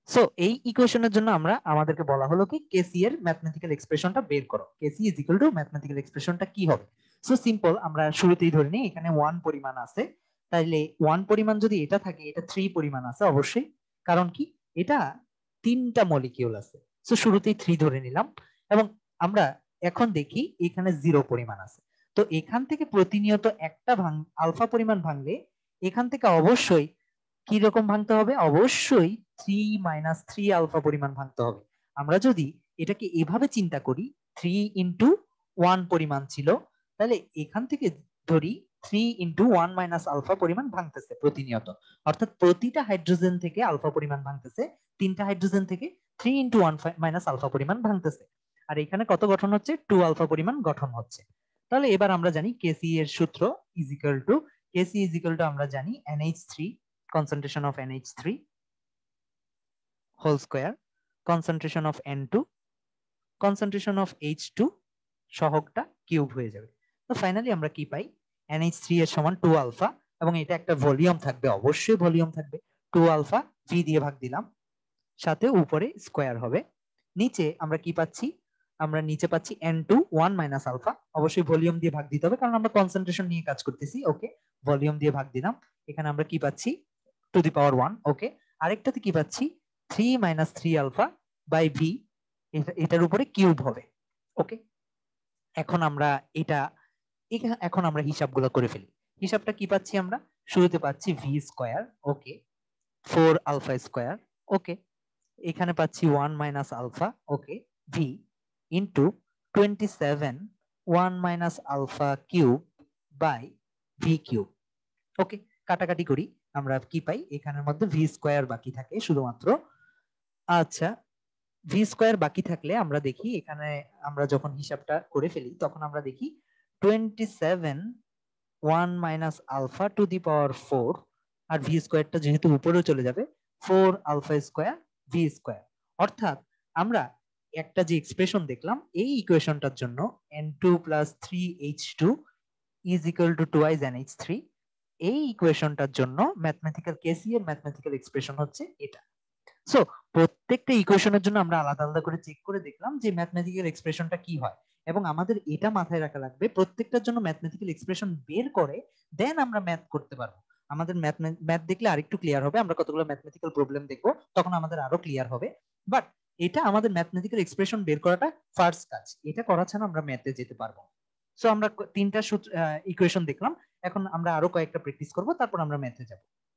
So এই ইকুয়েশনের জন্য আমরা আমাদেরকে বলা হলো কি কেসি এর ম্যাথমেটিক্যাল এক্সপ্রেশনটা বের করো। KC is equal to mathematical এক্সপ্রেশনটা কি হবে? সো সিম্পল, আমরা শুরুতেই ধরে নিই এখানে 1 পরিমাণ আছে, তাইলে 1 পরিমাণ যদি এটা থাকে, এটা 3 পরিমাণ আছে অবশ্যই, কারণ কি এটা 3টা মলিকিউল আছে। সো শুরুতেই 3 ধরে নিলাম, এবং আমরা এখন দেখি এখানে 0 পরিমাণ আছে। তো এখান থেকে প্রতিনিয়ত একটা আলফা পরিমাণ ভাঙলে এখান থেকে অবশ্যই কি রকম ভাঙতে হবে? অবশ্যই 3 - 3 আলফা পরিমাণ ভাঙতে হবে। আমরা যদি এটাকে এভাবে চিন্তা করি, 3 × 1 পরিমাণ ছিল, তাহলে এখান থেকে ধরি 3 × 1 - আলফা পরিমাণ ভাঙতেছে প্রতিনিয়ত, অর্থাৎ প্রতিটা হাইড্রোজেন থেকে আলফা পরিমাণ ভাঙতেছে, 3টা হাইড্রোজেন থেকে 3 × 1 - আলফা পরিমাণ ভাঙতেছে। আর এখানে কত গঠন হচ্ছে? 2 আলফা পরিমাণ গঠন হচ্ছে। তাহলে এবার আমরা জানি কেসি এর সূত্র is equal to, KC is equal to আমরা জানি NH3, concentration of NH3 whole square, concentration of N2, concentration of H2 সহগটা কিউব হয়ে যাবে। তো ফাইনালি আমরা কি পাই? NH3 এর সমান 2 আলফা, এবং এটা একটা ভলিউম থাকবে, অবশ্যই ভলিউম থাকবে। 2 আলফা ভি দিয়ে ভাগ দিলাম, সাথে উপরে স্কোয়ার হবে। নিচে আমরা কি পাচ্ছি? আমরা নিচে পাচ্ছি N2 1 - আলফা, অবশ্যই ভলিউম দিয়ে ভাগ দিতে হবে কারণ আমরা কনসেন্ট্রেশন নিয়ে কাজ করতেছি। ওকে, ভলিউম দিয়ে ভাগ দিলাম। এখানে আমরা কি পাচ্ছি? টু দি পাওয়ার 1। ওকে, আরেকটাতে কি পাচ্ছি? 3 - 3 আলফা বাই ভি, এটার উপরে কিউব হবে। ওকে, এখন আমরা এটা এখন আমরা হিসাবগুলো করে ফেলি। হিসাবটা কি পাচ্ছি আমরা? শুরুতে পাচ্ছি V square, okay, 4 alpha square, okay, এখানে পাচ্ছি 1 - alpha, okay, V into 27 1 - alpha cube by V cube. Okay, কাটাকাটি করি, আমরা কি পাই? এখানের মধ্যে ভি স্কোয়ার বাকি থাকে শুধুমাত্র। আচ্ছা, ভি স্কোয়ার বাকি থাকলে আমরা দেখি এখানে, আমরা যখন হিসাবটা করে ফেলি তখন আমরা দেখি 27 1 - আলফা টু দি পাওয়ার 4, আর ভি স্কোয়ারটা যেহেতু উপরেও চলে যাবে, 4 আলফা স্কোয়ার ভি স্কোয়ার। অর্থাৎ আমরা একটা যে এক্সপ্রেশন দেখলাম এই ইকুয়েশনটার জন্য N2 + 3H2 is equal two 2 NH3, এই ইকুয়েশনটার জন্য ম্যাথমেটিক্যাল কেসি এর ম্যাথমেটিক্যাল এক্সপ্রেশন হচ্ছে এটা। সো প্রত্যেকটা ইকুয়েশনের জন্য আমরা আলাদা আলাদা করে চেক করে দেখলাম যে ম্যাথমেটিক্যাল এক্সপ্রেশনটা কি হয়, এবং আমাদের এটা মাথায় রাখা লাগবে প্রত্যেকটার জন্য ম্যাথমেটিক্যাল এক্সপ্রেশন বের করে দেন আমরা ম্যাথ করতে পারবো। আমাদের ম্যাথ দেখলে আরেকটু ক্লিয়ার হবে, আমরা কতগুলো ম্যাথমেটিক্যাল প্রবলেম দেখবো তখন আমাদের আরো ক্লিয়ার হবে। বাট এটা আমাদের ম্যাথমেটিক্যাল এক্সপ্রেশন বের করাটা ফার্স্ট কাজ, এটা করা ছাড়া আমরা ম্যাথে যেতে পারবো। সো আমরা 3টা ইকুয়েশন দেখলাম, এখন আমরা আরো কয়েকটা প্র্যাকটিস করব, তারপর আমরা ম্যাথে যাব।